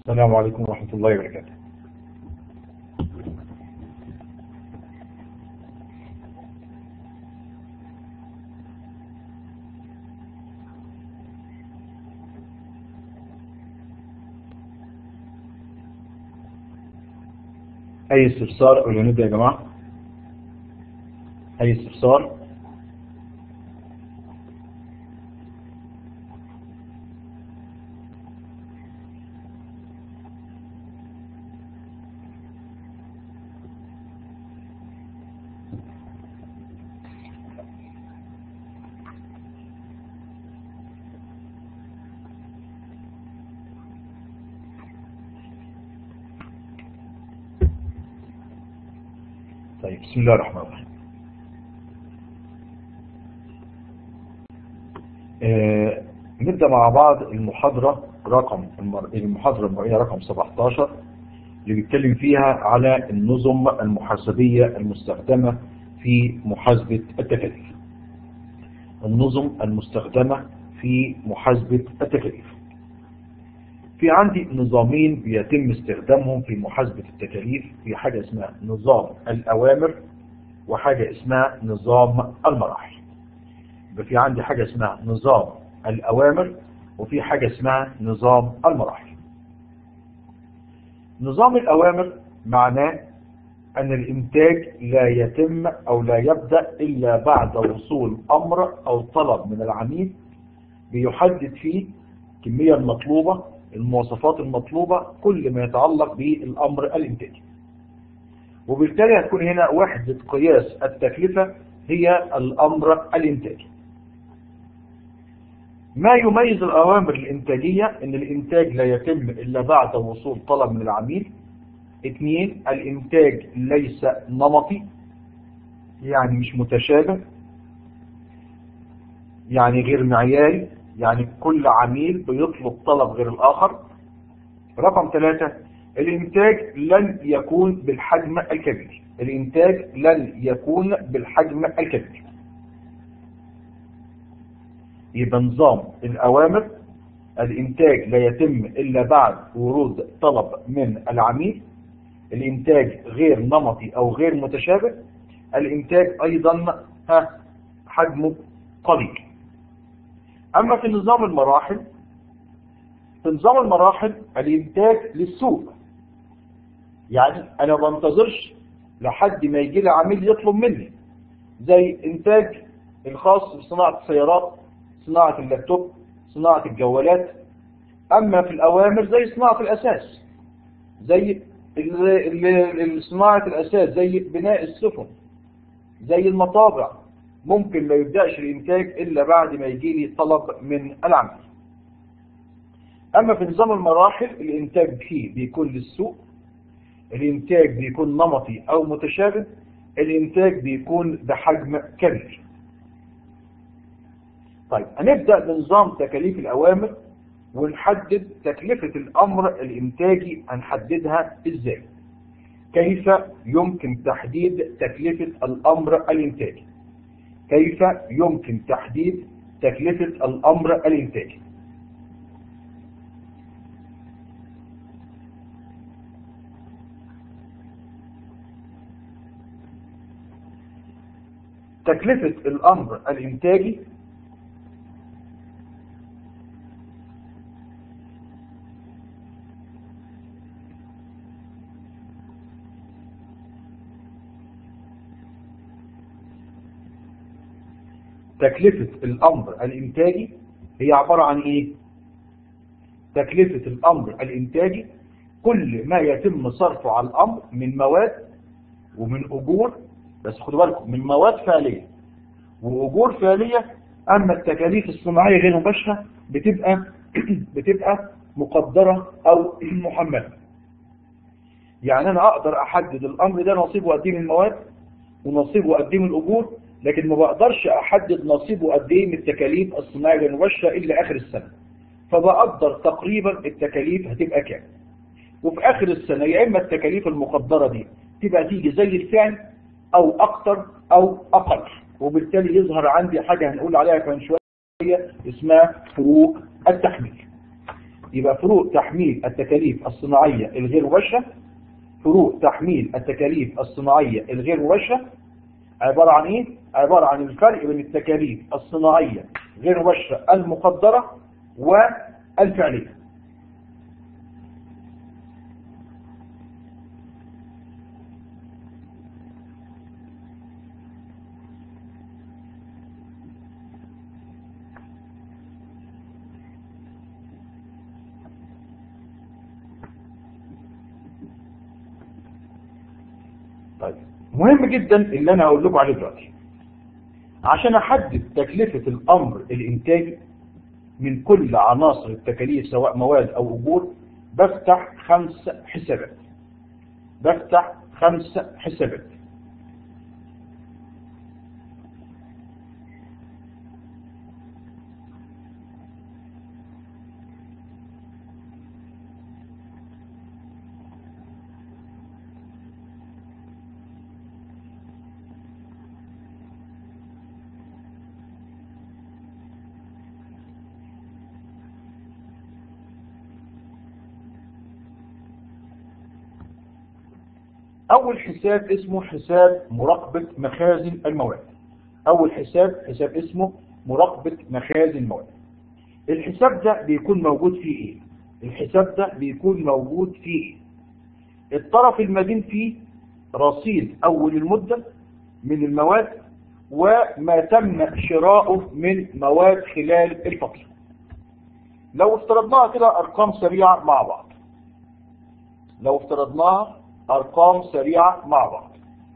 السلام عليكم ورحمة الله وبركاته. أي استفسار قبل ما نبدأ يا جماعة؟ أي استفسار؟ طيب، بسم الله الرحمن الرحيم. نبدأ مع بعض المحاضرة المرئية رقم 17 اللي بيتكلم فيها على النظم المحاسبية المستخدمة في محاسبة التكاليف. النظم المستخدمة في محاسبة التكاليف. في عندي نظامين بيتم استخدامهم في محاسبة التكاليف، في حاجة اسمها نظام الأوامر وحاجة اسمها نظام المراحل. يبقى في عندي حاجة اسمها نظام الأوامر وفي حاجة اسمها نظام المراحل. نظام الأوامر معناه أن الإنتاج لا يتم أو لا يبدأ إلا بعد وصول أمر أو طلب من العميل بيحدد فيه الكمية المطلوبة، المواصفات المطلوبة، كل ما يتعلق بالأمر الإنتاجي. وبالتالي هتكون هنا وحدة قياس التكلفة هي الأمر الإنتاجي. ما يميز الأوامر الإنتاجية أن الإنتاج لا يتم إلا بعد وصول طلب من العميل. 2، الإنتاج ليس نمطي، يعني مش متشابه، يعني غير معياري، يعني كل عميل بيطلب طلب غير الآخر. رقم 3، الإنتاج لن يكون بالحجم الكبير. الإنتاج لن يكون بالحجم الكبير. يبقى نظام الأوامر الإنتاج لا يتم إلا بعد ورود طلب من العميل. الإنتاج غير نمطي أو غير متشابه. الإنتاج أيضا حجمه قليل. أما في نظام المراحل، في نظام المراحل الإنتاج للسوق، يعني أنا ما بنتظرش لحد ما يجي لي عميل يطلب مني، زي إنتاج الخاص بصناعة السيارات، صناعة اللابتوب، صناعة الجوالات. أما في الأوامر زي صناعة الأساس، زي صناعة الأساس، زي بناء السفن، زي المطابع، ممكن ما يبدأش الإنتاج إلا بعد ما يجي لي طلب من العميل. أما في نظام المراحل الإنتاج فيه بيكون للسوق، الإنتاج بيكون نمطي أو متشابه، الإنتاج بيكون بحجم كبير. طيب، هنبدأ بنظام تكاليف الأوامر ونحدد تكلفة الأمر الإنتاجي. هنحددها إزاي؟ كيف يمكن تحديد تكلفة الأمر الإنتاجي؟ كيف يمكن تحديد تكلفة الأمر الإنتاجي؟ تكلفة الأمر الإنتاجي هي عبارة عن إيه؟ تكلفة الأمر الإنتاجي كل ما يتم صرفه على الأمر من مواد ومن أجور، بس خدوا بالكم، من مواد فعلية وأجور فعلية. أما التكاليف الصناعية غير مباشرة بتبقى مقدرة أو محملة. يعني أنا أقدر أحدد الأمر ده نصيبه قد إيه من المواد ونصيبه قد إيه من الأجور، لكن ما بقدرش أحدد نصيبه قد إيه من التكاليف الصناعية غير مباشرة إلا آخر السنة. فبقدر تقريبا التكاليف هتبقى كام، وفي آخر السنة يا إما التكاليف المقدرة دي تبقى تيجي زي الفعل أو أكتر أو أقل، وبالتالي يظهر عندي حاجة هنقول عليها كمان شوية اسمها فروق التحميل. يبقى فروق تحميل التكاليف الصناعية الغير مباشرة، فروق تحميل التكاليف الصناعية الغير مباشرة عبارة عن ايه؟ عبارة عن الفرق بين التكاليف الصناعية غير مباشرة المقدرة والفعلية. طيب مهم جدا اللي انا هقول لكم عليه دلوقتي. عشان احدد تكلفة الامر الانتاجي من كل عناصر التكاليف سواء مواد او اجور بفتح 5 حسابات. بفتح 5 حسابات. أول حساب اسمه حساب مراقبة مخازن المواد. أول حساب اسمه مراقبة مخازن المواد. الحساب ده بيكون موجود فيه إيه؟ الحساب ده بيكون موجود فيه إيه؟ الطرف المدين فيه رصيد أول المدة من المواد وما تم شراؤه من مواد خلال الفترة. لو افترضناها كده أرقام سريعة مع بعض. لو افترضناها أرقام سريعة مع بعض.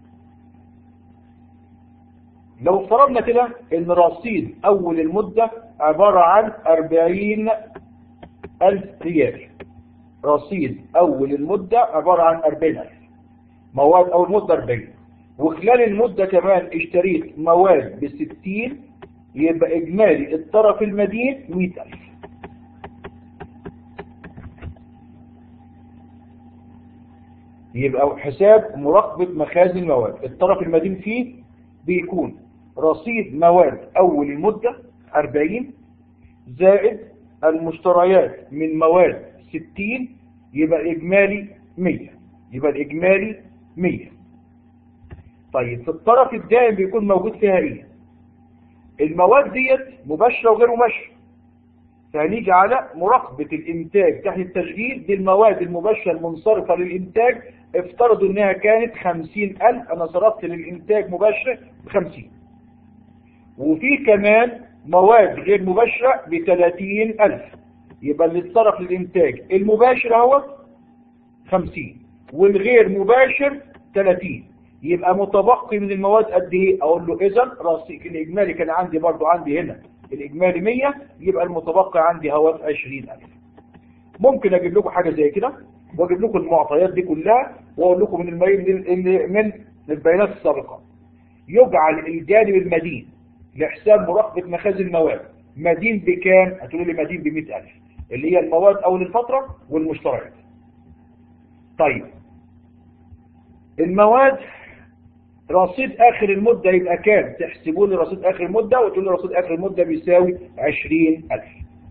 لو افترضنا كده إن رصيد أول المدة عبارة عن 40,000 ريال. رصيد أول المدة عبارة عن 40,000. مواد أول مدة 40. وخلال المدة كمان اشتريت مواد ب60، يبقى إجمالي الطرف المدين 100,000. يبقى حساب مراقبة مخازن المواد الطرف المدين فيه بيكون رصيد مواد أول المدة 40 زائد المشتريات من مواد 60، يبقى إجمالي 100. يبقى الإجمالي 100. طيب في الطرف الدائم بيكون موجود فيها إيه؟ المواد ديت مباشرة وغير مباشرة. فهنيجي على مراقبة الإنتاج تحت التشغيل. دي المواد المباشرة المنصرفة للإنتاج. افترضوا إنها كانت 50,000، أنا صرفت للإنتاج مباشرة ب50. وفي كمان مواد غير مباشرة ب30,000، يبقى اللي اتصرف للإنتاج المباشر هو 50 والغير مباشر 30. يبقى متبقي من المواد قد إيه؟ أقول له إذا رصيد الإجمالي كان عندي برضو عندي هنا الإجمالي 100، يبقى المتبقي عندي هو 20,000. ممكن أجيب لكم حاجة زي كده وأجيب لكم المعطيات دي كلها وأقول لكم من البيانات السابقة. يجعل الجانب المدين لحساب مراقبة مخازن المواد مدين بكام؟ هتقولوا لي مدين ب100,000 اللي هي المواد أول الفترة والمشتريات. طيب المواد رصيد آخر المدة يبقى كام؟ تحسبوا لي رصيد آخر المدة وتقول لي رصيد آخر المدة بيساوي 20,000.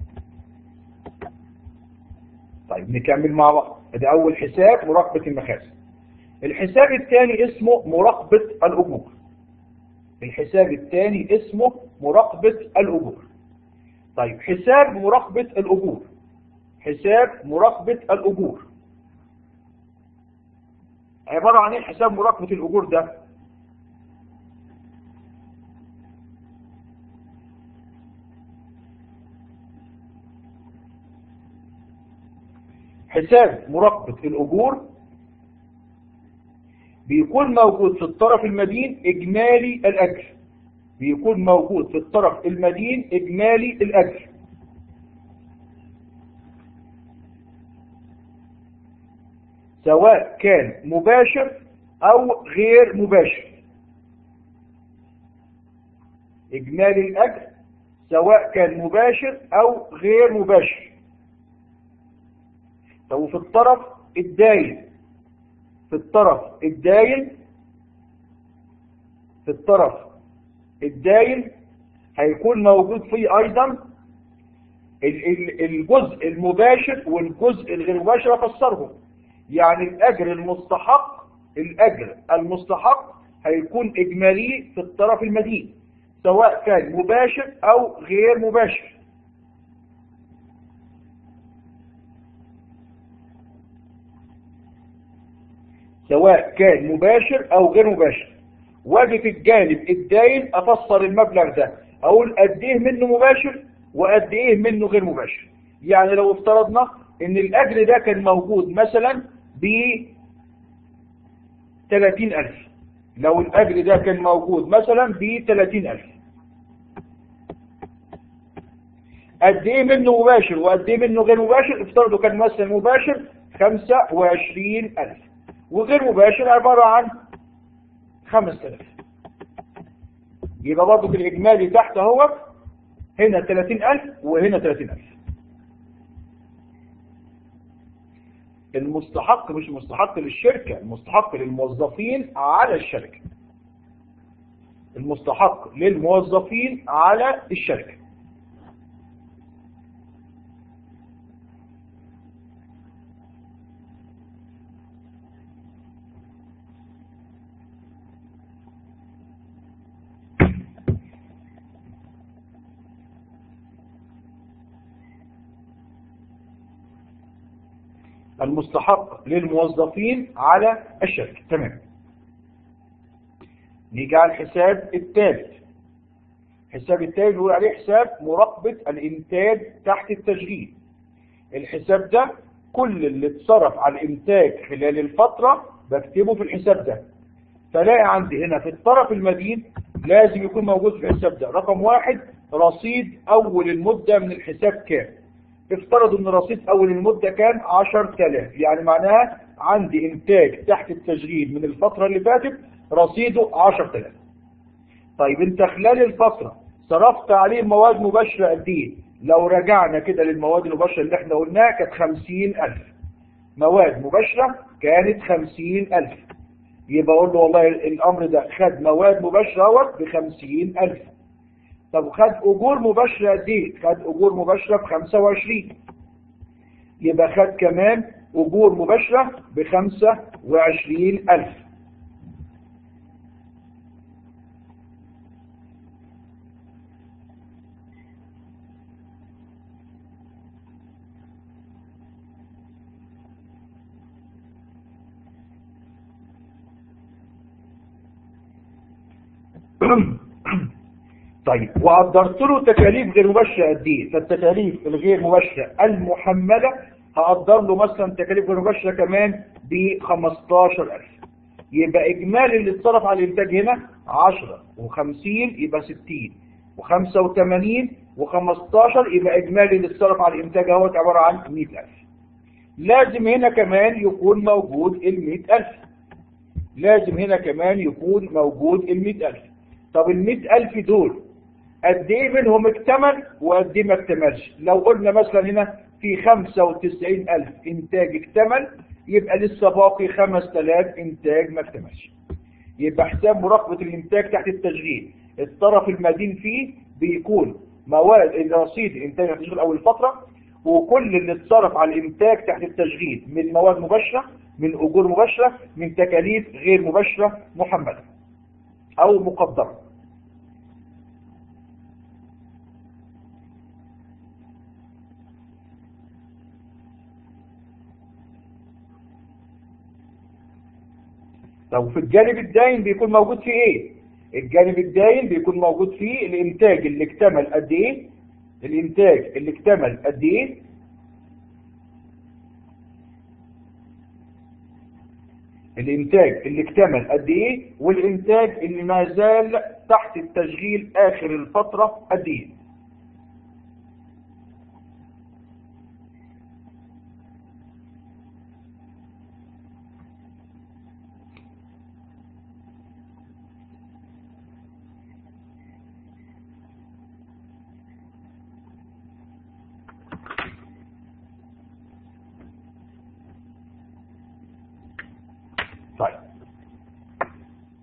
طيب نكمل مع بعض. ده أول حساب مراقبة المخازن. الحساب الثاني اسمه مراقبة الأجور. الحساب الثاني اسمه مراقبة الأجور. طيب حساب مراقبة الأجور. حساب مراقبة الأجور عبارة عن ايه حساب مراقبة الأجور ده؟ حساب مراقبة الأجور بيكون موجود في الطرف المدين إجمالي الأجر. بيكون موجود في الطرف المدين إجمالي الأجر. سواء كان مباشر أو غير مباشر. إجمالي الأجر سواء كان مباشر أو غير مباشر. طب في الطرف الداين، في الطرف الداين، في الطرف الداين هيكون موجود فيه أيضا الجزء المباشر والجزء الغير مباشر افسرهم. يعني الاجر المستحق هيكون اجمالي في الطرف المدين سواء كان مباشر او غير مباشر. سواء كان مباشر او غير مباشر. واجي في الجانب الداين افسر المبلغ ده، اقول قد ايه منه مباشر وقد ايه منه غير مباشر. يعني لو افترضنا ان الاجر ده كان موجود مثلا ب 30,000، لو الاجر ده كان موجود مثلا ب 30,000، قد ايه منه مباشر وقد ايه منه غير مباشر؟ افترضوا كان مثلا مباشر 25,000 وغير مباشر عبارة عن 5,000. يبقى برضه في الإجمالي تحت اهو هنا 30,000 وهنا 30,000. المستحق مش مستحق للشركة، المستحق للموظفين على الشركة. المستحق للموظفين على الشركة. المستحق للموظفين على الشركة. تمام. نيجي على الحساب الثالث. الحساب الثالث بيقول عليه حساب مراقبة الإنتاج تحت التشغيل. الحساب ده كل اللي اتصرف على الإنتاج خلال الفترة بكتبه في الحساب ده. فلاقي عندي هنا في الطرف المدين لازم يكون موجود في الحساب ده رقم 1 رصيد أول المدة من الحساب كام. افترضوا ان رصيد اول المدة كان 10,000، يعني معناها عندي انتاج تحت التشغيل من الفترة اللي فاتت رصيده 10,000. طيب انت خلال الفترة صرفت عليه مواد مباشرة قد ايه؟ لو رجعنا كده للمواد المباشرة اللي احنا قلناها كانت 50,000 مواد مباشرة، كانت 50,000. يبقى اقول له والله الامر ده خد مواد مباشرة ب50,000. طب خد اجور مباشرة قد ايه؟ خد اجور مباشرة ب25، يبقى خد كمان اجور مباشرة ب25,000. طيب وقدرت له تكاليف غير مباشرة قد ايه؟ فالتكاليف الغير مباشرة المحملة هقدر له مثلا تكاليف غير مباشرة كمان ب 15,000. يبقى اجمالي اللي اتصرف على الانتاج هنا 10 و50 يبقى 60 و85 و15 يبقى اجمالي اللي اتصرف على الانتاج اهوت عبارة عن 100,000. لازم هنا كمان يكون موجود ال 100,000. لازم هنا كمان يكون موجود ال 100,000. طب ال 100,000 دول قد ايه منهم اكتمل وقد ايه ما اكتملش؟ لو قلنا مثلا هنا في 95,000 انتاج اكتمل يبقى لسه باقي 5,000 انتاج ما اكتملش. يبقى حساب مراقبة الانتاج تحت التشغيل الطرف المدين فيه بيكون مواد رصيد الانتاج تحت التشغيل اول فترة، وكل اللي اتصرف على الانتاج تحت التشغيل من مواد مباشرة، من اجور مباشرة، من تكاليف غير مباشرة محملة او مقدرة. طب في الجانب الداين بيكون موجود فيه ايه؟ الجانب الداين بيكون موجود فيه الانتاج اللي اكتمل قد ايه؟ الانتاج اللي اكتمل قد ايه؟ الانتاج اللي اكتمل قد ايه؟ والانتاج اللي ما زال تحت التشغيل اخر الفترة قد ايه؟ طيب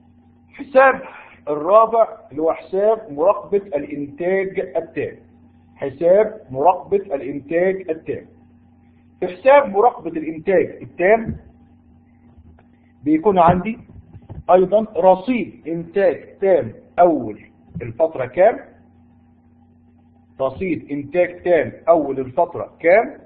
الحساب الرابع اللي هو حساب مراقبة الانتاج التام. حساب مراقبة الإنتاج التام. في حساب مراقبة الإنتاج التام بيكون عندي أيضا رصيد إنتاج تام أول الفترة كام، رصيد إنتاج تام أول الفترة كام،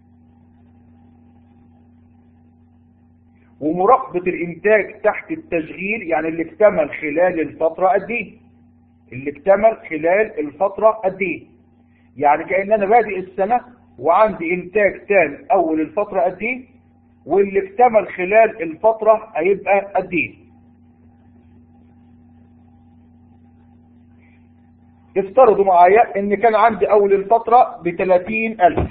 ومراقبة الإنتاج تحت التشغيل، يعني اللي اكتمل خلال الفترة قد إيه، اللي اكتمل خلال الفترة قد إيه، يعني كأن أنا بادئ السنة وعندي إنتاج تام أول الفترة قد إيه، واللي اكتمل خلال الفترة هيبقى قد إيه. افترضوا معايا إن كان عندي أول الفترة ب30,000،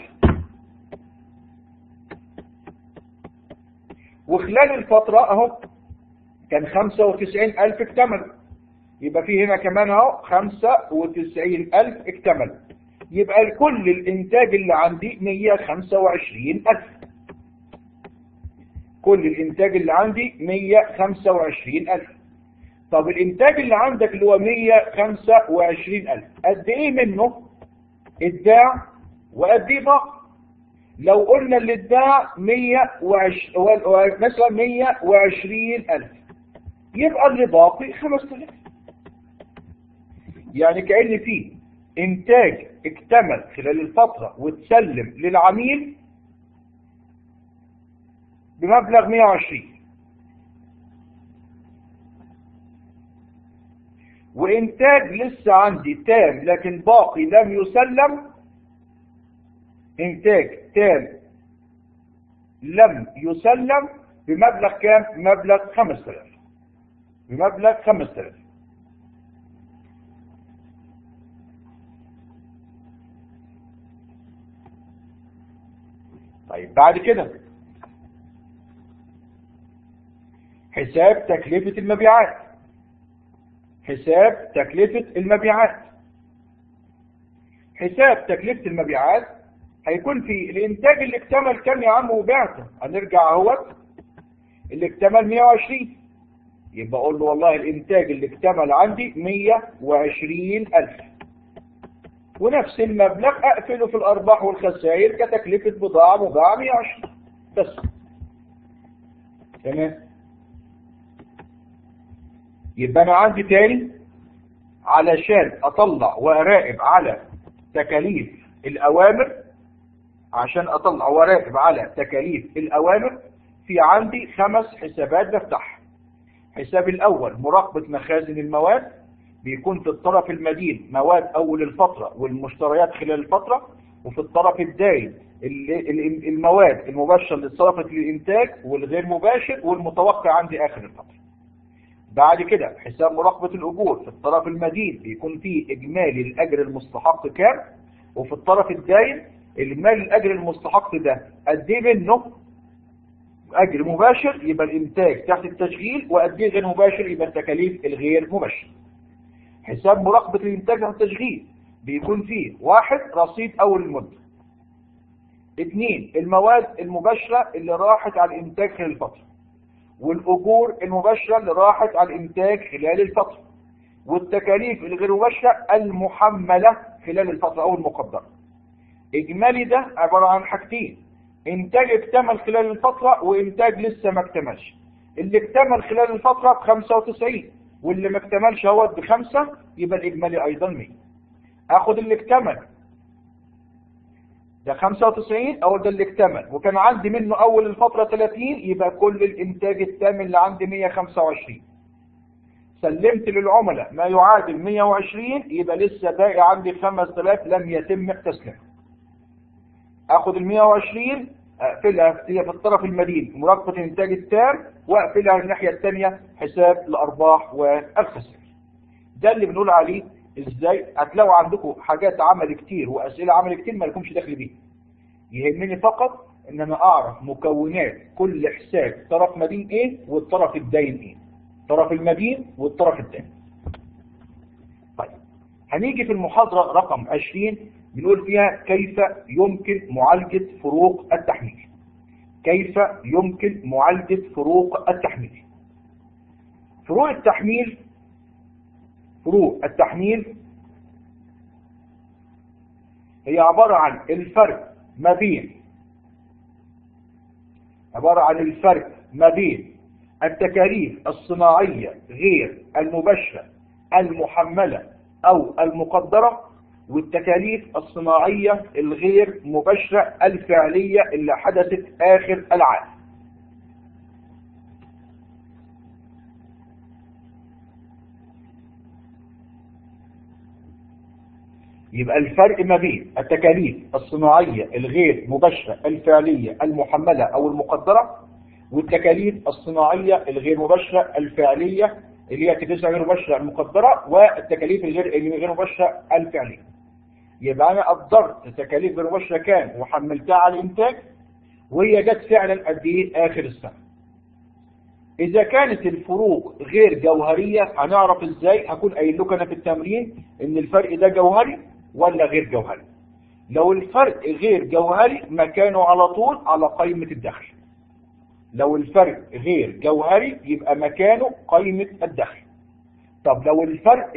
وخلال الفترة أهو كان 95,000 اكتمل، يبقى في هنا كمان اهو 95,000 اكتمل، يبقى كل الانتاج اللي عندي 125,000. كل الانتاج اللي عندي 125,000. طب الانتاج اللي عندك اللي هو 125,000 قد ايه منه اتباع وقد ايه باقي؟ لو قلنا اللي اتباع مثلا 120,000، يبقى اللي باقي 5,000. يعني كأن في انتاج اكتمل خلال الفترة واتسلم للعميل بمبلغ 120، وانتاج لسه عندي تام لكن باقي لم يسلم، انتاج تام لم يسلم بمبلغ كام؟ مبلغ 5,000. بمبلغ 5,000. طيب بعد كده حساب تكلفة المبيعات. حساب تكلفة المبيعات. حساب تكلفة المبيعات هيكون في الانتاج اللي اكتمل كم يا عم وبعته، هنرجع اهوت اللي اكتمل 120، يبقى اقول له والله الانتاج اللي اكتمل عندي 120,000، ونفس المبلغ اقفله في الارباح والخسائر كتكلفة بضاعة مباعة 120 بس. تمام. يبقى انا عندي تاني علشان اطلع واراقب على تكاليف الاوامر، عشان اطلع واراقب على تكاليف الاوامر في عندي 5 حسابات بفتحها. حساب الاول مراقبة مخازن المواد، بيكون في الطرف المدين مواد اول الفترة والمشتريات خلال الفترة، وفي الطرف الدائن المواد المباشرة اللي اتصرفت للانتاج والغير مباشر والمتوقع عندي اخر الفترة. بعد كده حساب مراقبة الاجور، في الطرف المدين بيكون فيه اجمالي الاجر المستحق كام، وفي الطرف الدائن اجمالي الاجر المستحق ده قد ايه منه اجر مباشر يبقى الانتاج تحت التشغيل، وقد ايه غير مباشر يبقى التكاليف الغير مباشره. حساب مراقبة الانتاج تحت التشغيل بيكون فيه 1 رصيد اول المدة، 2 المواد المباشرة اللي راحت على الانتاج خلال الفترة، والاجور المباشرة اللي راحت على الانتاج خلال الفترة، والتكاليف الغير مباشرة المحملة خلال الفترة او المقدرة. اجمالي ده عبارة عن حاجتين، انتاج اكتمل خلال الفترة وانتاج لسه ما اكتملش. اللي اكتمل خلال الفترة ب95 واللي ما اكتملش هو ب5، يبقى الاجمالي ايضا 100. اخد اللي اكتمل ده 95 او ده اللي اكتمل وكان عندي منه اول الفترة 30، يبقى كل الانتاج التام اللي عندي 125. سلمت للعملاء ما يعادل 120، يبقى لسه باقي عندي 5000 لم يتم تسليمها. اخد ال 120 اقفلها هي في الطرف المدين مراقبة الانتاج التام، واقفلها الناحية الثانية حساب الارباح والخسائر. ده اللي بنقول عليه ازاي. هتلاقوا عندكم حاجات عمل كتير واسئلة عمل كتير ما لكمش دخل بيه، يهمني فقط ان انا اعرف مكونات كل حساب، طرف مدين ايه والطرف الداين ايه، طرف المدين والطرف الداين. طيب هنيجي في المحاضرة رقم 20 بنقول فيها كيف يمكن معالجة فروق التحميل. كيف يمكن معالجة فروق التحميل. فروق التحميل، هي عبارة عن الفرق ما بين التكاليف الصناعية غير المباشرة المحملة أو المقدرة، والتكاليف الصناعية الغير مباشرة الفعلية اللي حدثت آخر العام. يبقى الفرق ما بين التكاليف الصناعية الغير مباشرة الفعلية المحملة أو المقدرة، والتكاليف الصناعية الغير مباشرة الفعلية اللي هي تكاليف غير مباشرة المقدرة، والتكاليف الغير مباشرة الفعلية. يبقى أنا قدرت تكاليف غير مباشرة كام وحملتها على الإنتاج، وهي جت فعلا قد إيه آخر السنة. إذا كانت الفروق غير جوهرية هنعرف إزاي؟ هكون قايل لكم أنا في التمرين إن الفرق ده جوهري ولا غير جوهري. لو الفرق غير جوهري مكانه على طول على قائمة الدخل. لو الفرق غير جوهري يبقى مكانه قائمة الدخل. طب لو الفرق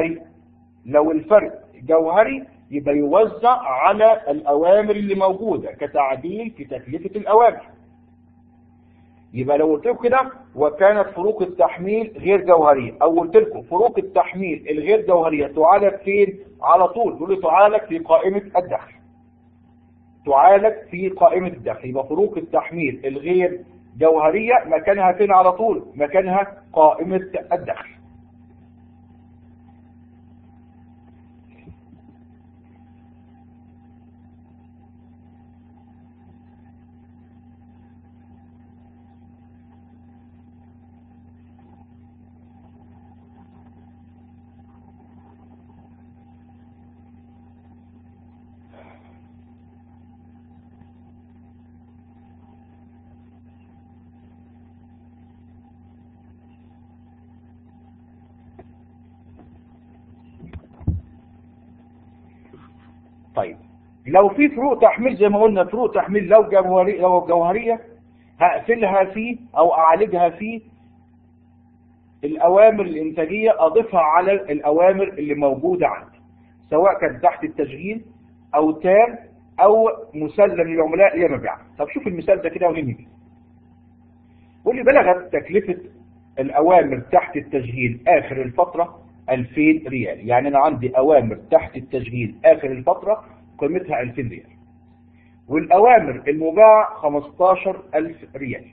جوهري يبقى يوزع على الأوامر اللي موجودة كتعديل في تكلفة الأوامر. يبقى لو قلت لكم كده وكانت فروق التحميل غير جوهرية، أو قلت لكم فروق التحميل الغير جوهرية تعالج فين؟ على طول تقول لي تعالج في قائمة الدخل. يبقى فروق التحميل الغير جوهرية مكانها فين على طول؟ مكانها قائمة الدخل. طيب لو في فروق تحميل زي ما قلنا، فروق تحميل لو جوهرية هقفلها فيه أو أعالجها فيه الأوامر الإنتاجية، أضيفها على الأوامر اللي موجودة عندي، سواء كانت تحت التشغيل أو تام أو مسلم للعملاء للمبيعات. طب شوف المثال ده كده وننهي بيه. قول لي بلغت تكلفة الأوامر تحت التشغيل آخر الفترة 2000 ريال. يعني أنا عندي أوامر تحت التشغيل آخر الفترة قيمتها 2000 ريال، والأوامر المباعة 15000 ريال،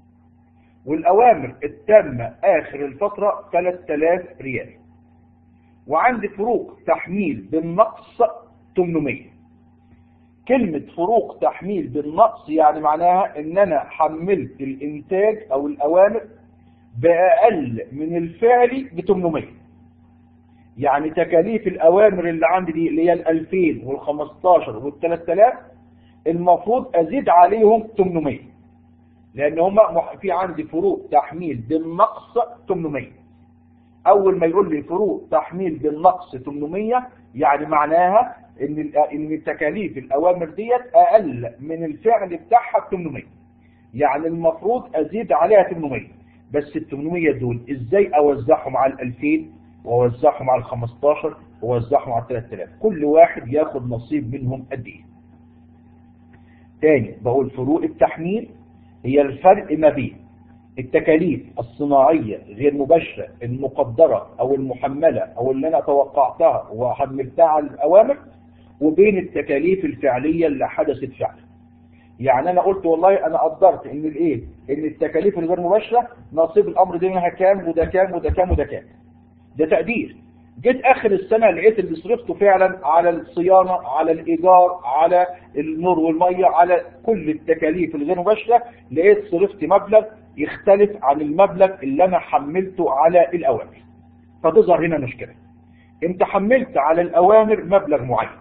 والأوامر التامة آخر الفترة 3000 ريال، وعندي فروق تحميل بالنقص 800. كلمة فروق تحميل بالنقص يعني معناها ان انا حملت الانتاج او الاوامر باقل من الفعلي ب 800. يعني تكاليف الاوامر اللي عندي دي اللي هي ال 2000 وال 15 وال 3000 المفروض ازيد عليهم 800، لان هما في عندي فروق تحميل بالنقص 800. اول ما يقول لي فروق تحميل بالنقص 800 يعني معناها ان تكاليف الاوامر ديت اقل من الفعل بتاعها 800، يعني المفروض ازيد عليها 800. بس ال 800 دول ازاي اوزعهم على ال 2000 واوزعهم على ال 15 واوزعهم على 3000؟ كل واحد ياخد نصيب منهم قد ايه. تاني بقول فروق التحميل هي الفرق ما بين التكاليف الصناعية غير مباشرة المقدرة او المحملة او اللي انا توقعتها وحملتها على الاوامر، وبين التكاليف الفعلية اللي حدثت فعلا. يعني انا قلت والله انا قدرت ان ان التكاليف الغير مباشرة نصيب الامر دي منها كام وده كام وده كام وده كام، ده تقدير. جيت اخر السنة لقيت اللي صرفته فعلا على الصيانة، على الايجار، على النور والمية، على كل التكاليف الغير مباشرة، لقيت صرفت مبلغ يختلف عن المبلغ اللي انا حملته على الاوامر. فتظهر هنا مشكلة. انت حملت على الاوامر مبلغ معين،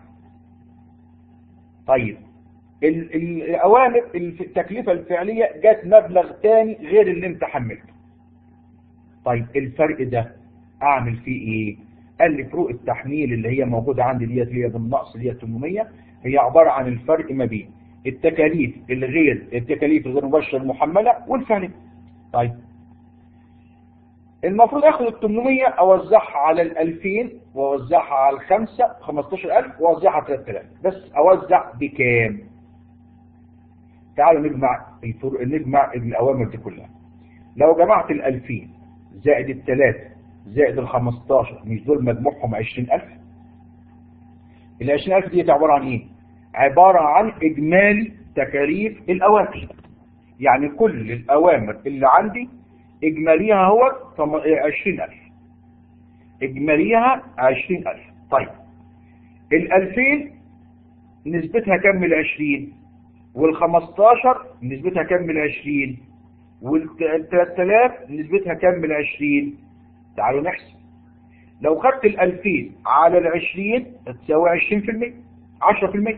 طيب الاوامر التكلفة الفعلية جات مبلغ تاني غير اللي انت حملته. طيب الفرق ده اعمل فيه ايه؟ قال لي فروق التحميل اللي هي موجودة عندي ديت اللي هي بالنقص اللي هي 800 هي عبارة عن الفرق ما بين التكاليف الغير مباشرة المحملة والفعلية. طيب المفروض اخد ال 800 اوزعها على ال 2000 واوزعها على الخمسه 15000 واوزعها على 3000. بس اوزع بكام؟ تعالوا نجمع الاوامر دي كلها. لو جمعت ال 2000 زائد ال 3 زائد ال 15 مش دول مجموعهم 20000؟ ال 20000 دي عباره عن ايه؟ عباره عن اجمالي تكاليف الاوامر. يعني كل الاوامر اللي عندي اجماليها هو 20000. اجماليها 20000. طيب ال 2000 نسبتها كام من 20؟ وال 15 نسبتها كام من 20؟ وال 3000 نسبتها كام من 20؟ تعالوا نحسب. لو خدت ال 2000 على ال 20 تساوي 20%، 10%.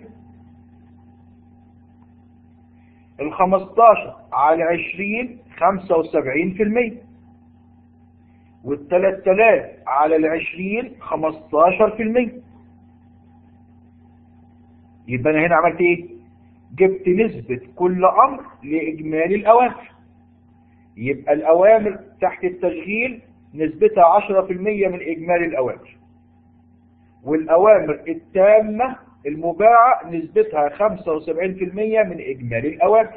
ال 15 على 20 75%. وال 3000 على ال 20 15%. يبقى انا هنا عملت ايه؟ جبت نسبة كل امر لاجمالي الاوامر. يبقى الاوامر تحت التشغيل نسبتها 10% من اجمالي الاوامر. والاوامر التامة المباعة نسبتها 75% من اجمالي الاوامر.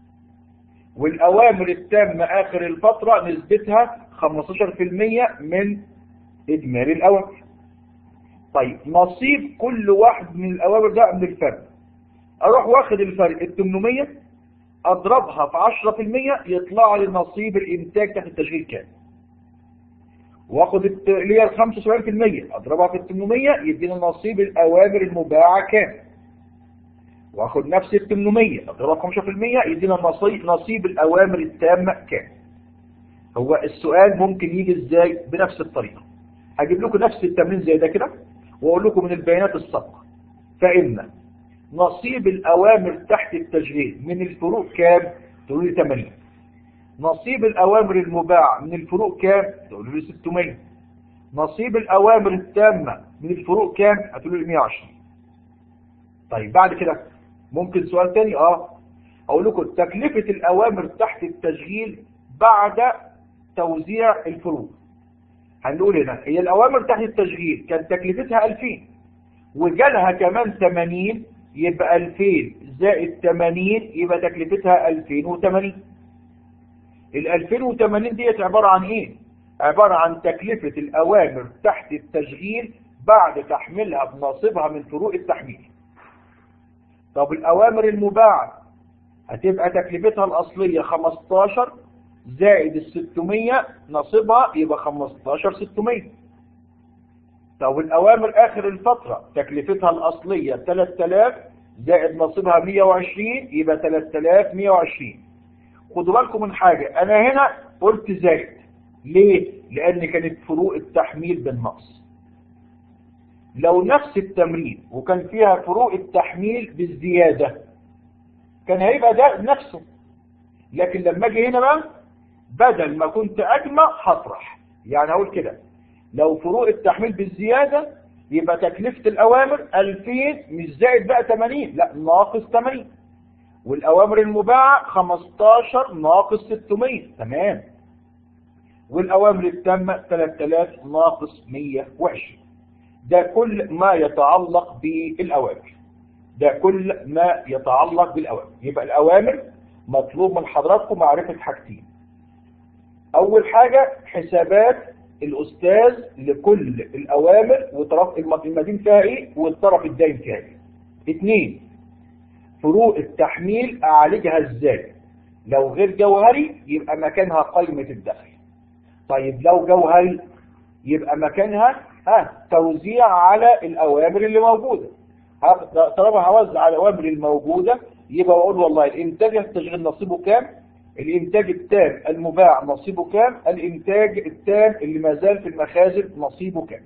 والاوامر التامة اخر الفترة نسبتها 15% من اجمالي الاوامر. طيب نصيب كل واحد من الاوامر ده من الفرق. اروح واخد الفرق ال 800 اضربها في 10% يطلع لي نصيب الانتاج تحت التشغيل كام. واخد اللي هي ال 75% اضربها في ال 800 يدينا نصيب الاوامر المباعة كام. واخد نفس ال 800 اضربها في 5% يدينا نصيب الاوامر التامة كام. هو السؤال ممكن يجي ازاي؟ بنفس الطريقة. هجيب لكم نفس التمرين زي ده كده واقول لكم من البيانات السابقة. فإن نصيب الأوامر تحت التشغيل من الفروق كام؟ تقولوا لي 80. نصيب الأوامر المباعة من الفروق كام؟ تقولوا لي 600. نصيب الأوامر التامة من الفروق كام؟ هتقولوا لي 120. طيب بعد كده ممكن سؤال تاني أقول لكم تكلفة الأوامر تحت التشغيل بعد توزيع الفروق. هنقول هنا هي الأوامر تحت التشغيل كان تكلفتها 2000 وجالها كمان 80، يبقى 2000 زائد 80 يبقى تكلفتها 2080. ال 2080 ديت عبارة عن ايه؟ عبارة عن تكلفة الأوامر تحت التشغيل بعد تحميلها بنصيبها من فروق التحميل. طب الأوامر المباعة هتبقى تكلفتها الأصلية 15 زائد ال 600 نصيبها يبقى 15600. طب الأوامر آخر الفترة تكلفتها الأصلية 3000 زائد نصيبها 120 يبقى 3120. خدوا بالكم من حاجة، أنا هنا قلت زائد. ليه؟ لأن كانت فروق التحميل بالنقص. لو نفس التمرين وكان فيها فروق التحميل بالزيادة كان هيبقى ده نفسه. لكن لما أجي هنا بقى بدل ما كنت أجمع هطرح. يعني هقول كده، لو فروق التحميل بالزيادة يبقى تكلفة الأوامر 2000 مش زائد بقى 80، لا ناقص 80. والأوامر المباعة 15 ناقص 600. تمام. والأوامر التامة 3000 ناقص 120. ده كل ما يتعلق بالأوامر. ده كل ما يتعلق بالأوامر. يبقى الأوامر مطلوب من حضراتكم معرفة حاجتين. أول حاجة حسابات الأستاذ لكل الأوامر وطرف المدين فيها إيه والطرف الداين فيها إيه. 2 فروق التحميل أعالجها إزاي. لو غير جوهري يبقى مكانها قائمة الدخل. طيب لو جوهري يبقى مكانها توزيع على الأوامر اللي موجودة. طالما هوزع على الأوامر الموجودة يبقى أقول والله الإنتاج التشغيل نصيبه كام، الإنتاج التام المباع نصيبه كام، الإنتاج التام اللي ما زال في المخازن نصيبه كام.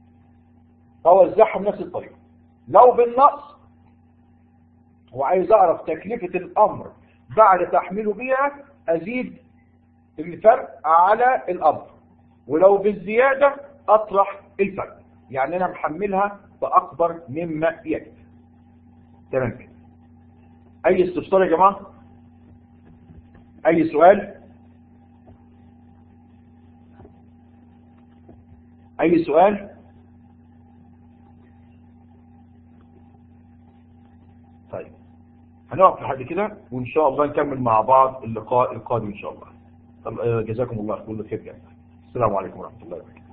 هوزعها بنفس الطريقة. لو بالنقص وعايز أعرف تكلفة الأمر بعد تحميله بيها أزيد الفرق على الأمر. ولو بالزيادة أطرح الفرق. يعني أنا محملها بأكبر مما يجب. تمام كده. أي استفسار يا جماعة؟ أي سؤال؟ أي سؤال؟ طيب هنقف لحد كده، وإن شاء الله نكمل مع بعض اللقاء القادم إن شاء الله. جزاكم الله كل خير جدا. السلام عليكم ورحمة الله وبركاته.